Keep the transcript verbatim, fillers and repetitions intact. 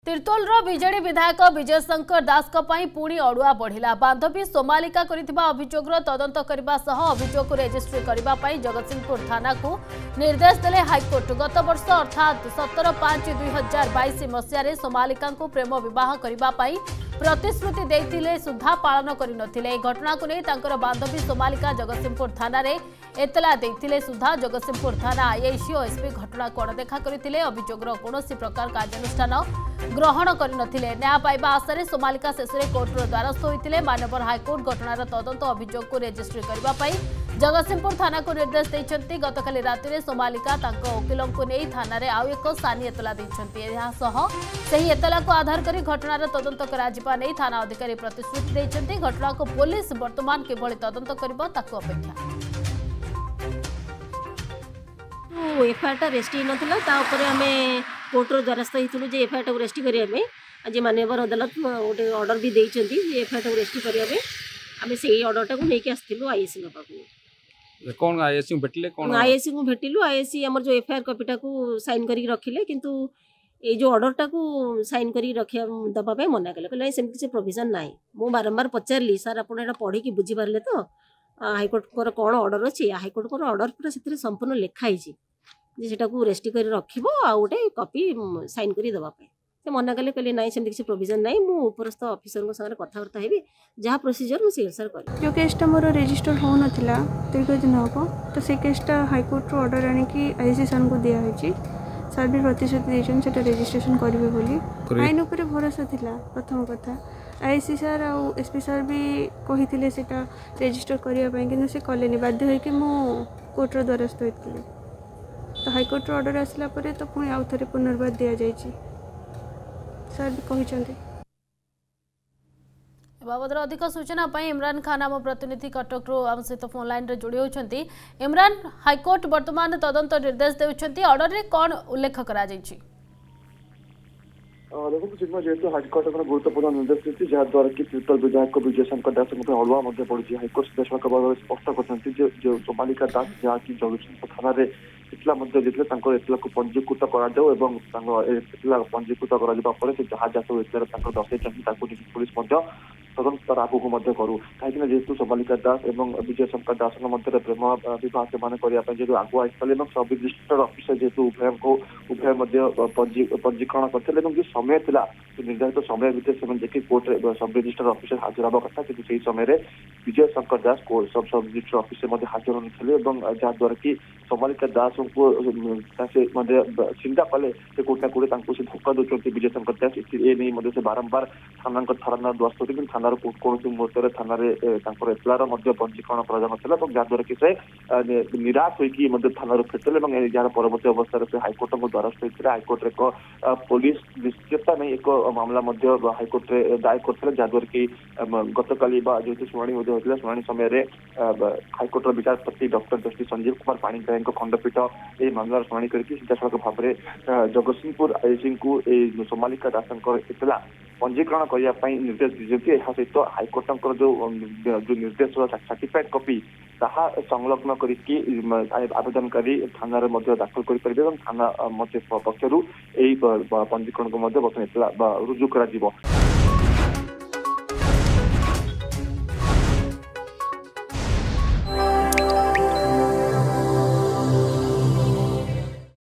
तिर्तोलर BJD विधायक विजय शंकर दास पुणी अड़ुआ बढ़िला। बांधवी सोमालिका करिथिबा अभियोगर तदंत करने सह अभियोग रेजिस्ट्री करने जगतसिंहपुर थाना को निर्देश देले हाईकोर्ट। गत वर्ष अर्थात सतर पांच दुई हजार बैश मसीह सोमालिका प्रेम विवाह करने प्रतिश्रुति देते सुधा पालन करनथिले। घटना को नहीं तांकर बांधवी सोमालिका जगतसिंहपुर थाना रे एतला देते सुधा जगतसिंहपुर थाना आईआईसी और एसपी घटना को अणदेखा करते अभियोगर कौन प्रकार कार्यानुष्ठान ग्रहण करनथिले। न्याय पाइबा आशारे सोमालिका शेष में कोर्टर द्वारस्थ होते मानवर हाईकोर्ट घटनार तदंत अभियोग को रेजिस्ट्री करने जगतसिंहपुर थाना को निर्देश देते। गतकाली राति में सोमालिका वकिलों को नहीं थाना रे आउ एक सानी एतला देते एतला को आधार कर घटनार तदंत करा नहीं थाना अधिकारी प्रतिश्रुति देते। घटना को पुलिस वर्तमान किभली तदंत करिबो ताको अपेक्षा। एफआईआर रेजिस्ट्री नथिला ता ऊपर हमें कोर्टर द्वारस्थ होइतलु जे एफआईआर को रेजिस्ट्री करिया में आज माननीय अदालत गोटे ऑर्डर भी देइचंती जे एफआईआर को रेजिस्ट्री करिया में हमें सेही ऑर्डर टा को लेके आस्थिलु आईएससी के पाखु। कोन आईएससी को भेटिले कोन आईएससी को भेटिलु आईएससी हमर जो एफआईआर कॉपीटा को साइन करी रखिले किंतु ए जो ऑर्डर टा को साइन करी रखिया दबा पे मना कले कहले सेमति से प्रोविजन नाही। मु बारंबार पचारली सर आपण एटा पढी की बुझी पारले तो हाईकोर्ट को कोन ऑर्डर अछि हाईकोर्ट को ऑर्डर पूरा सेतिर संपूर्ण लिखा हिची जे सेटा को रेजिस्ट्री करी रखिबो आ गोटे कॉपी साइन करी दबा पे से मना कले कहले नाही सेमति से प्रोविजन नाही। मु उपरस्थ ऑफिसर को संगे कथावार्ता हेबी जहाँ प्रोसीजर मु से सर करी। जो केसटा मोर रजिस्टर हो नथिला दीर्घ दिन हबो तो से केसटा हाईकोर्ट रो ऑर्डर आनी कि आईसी सन को दिया होची सर भी प्रतिश्रुति देछन सेटा रजिस्ट्रेशन करिवे बोली आईन ऊपर भरोसा थिला। प्रथम कथा आईसी सर आ एसपी सर भी कहिथिले सेटा रजिस्टर करिया पय कि से कलेनी बाध्य होई कि मु कोर्ट रो द्वारस्थ होइथिले तो हाईकोर्ट ऑर्डर आसला परे तो पुणी आउ थे पुनर्वार दि जाइए सर भी कहते। बाबद अधिक सूचना इमरान खान आम प्रतिनिधि कटक आम सहित फोन लाइन जोड़ी होती। इमरान हाईकोर्ट वर्तमान तदंत निर्देश देउछंती ऑर्डर रे कौन उल्लेख करा जायछि? देखो चिन्ह जेहेतु हाईकोर्ट गुरुत्वपूर्ण निर्देश देती जहाद्वारा कि तिर्तोल विधायक विजय शंकर दास अड़ुआ पड़ी हाईकोर्ट निर्देशक स्पष्ट कर सोमालिका दास जहाँकि जगतसिंहपुर थाना एतला एतला को पंजीकृत करा पंजीकृत कर जहाँ जहाँ सब एतला दर्शाई पुलिस तदंत आगू करूँ कहीं जेहेतु सोमालिका दास और विजय शंकर दास मध्य प्रेम विवाह से करने आगुआ आसते सब रजिस्टर अफिसर जेहेतु उभय को उभय पंजीकरण करते समय था निर्धारित समय भितर से देखिए कोर्ट सब रजिस्टर अफिसर हाजिर हवा कथा कि से समय विजय शंकर दास को सब सब रजिस्टर अफिसर हाजिर होते जहाद्वारा कि सोमालिका दास को चिंता कले से कोटा कोटे से धोखा दौरान विजय शंकर दास ए नहीं से बारंबार थाना थाना द्वारस्थ होती थाना कौन मुहूर्त थाना एतलार पंजीकरण कर जहाद्वारा कि से निराश होकर थाना फेरते यार परवर्त अवस्था से हाईकोर्ट को द्वारस्थ होते हाईकोर्ट एक पुलिस निश्चितता नहीं एक मामला हाईकोर्ट दायर करते जहाद्वारा कि गतकाली जेहतु शुणी होता शुणी समय हाईकोर्ट विचारपति डॉक्टर जस्टिस संजीव कुमार पाणिग्राही खंडपीठ ये मामलार शुणी करके सीधासख भाव में जगतसिंहपुर आईसी को सोमालिका दास एतला पंजीकरण करने निर्देश दीजिए। यह सहित हाईकोर्ट जो जो निर्देश सर्टिफाइड कॉपी ताहा संलग्न करके आवेदनकारी थाना दाखल कर थाना पक्षर पंजीकरण को बर्तमान एतला रुजु कर।